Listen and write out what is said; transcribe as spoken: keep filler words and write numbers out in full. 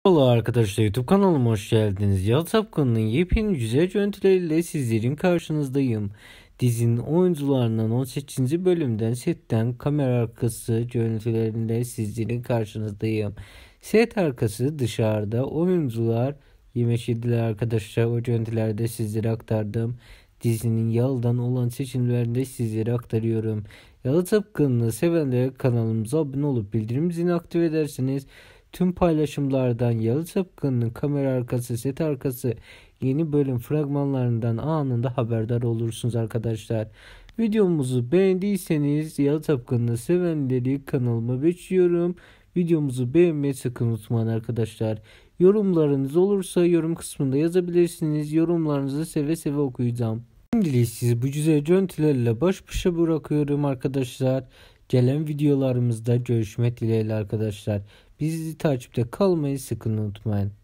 Merhaba arkadaşlar, YouTube kanalıma hoş geldiniz. Yalı Çapkın'ın yepyeni güzel görüntüleriyle sizlerin karşınızdayım. Dizinin oyuncularından on sekizinci bölümden setten kamera arkası görüntüleriyle sizlerin karşınızdayım. Set arkası dışarıda oyuncular yemek yediler arkadaşlar. O görüntülerde sizlere aktardım. Dizinin Yalı'dan olan seçimlerini sizlere aktarıyorum. Yalı Çapkın'ı sevenler kanalımıza abone olup bildirim zilini aktif ederseniz tüm paylaşımlardan, Yalı Çapkın'ın kamera arkası, set arkası, yeni bölüm fragmanlarından anında haberdar olursunuz arkadaşlar. Videomuzu beğendiyseniz Yalı Çapkın'ı sevenleri kanalıma bekliyorum. Videomuzu beğenmeyi sakın unutmayın arkadaşlar. Yorumlarınız olursa yorum kısmında yazabilirsiniz. Yorumlarınızı seve seve okuyacağım. Şimdilik sizi bu güzel görüntülerle baş başa bırakıyorum arkadaşlar. Gelen videolarımızda görüşmek dileğiyle arkadaşlar. Bizi takipte kalmayı sakın unutmayın.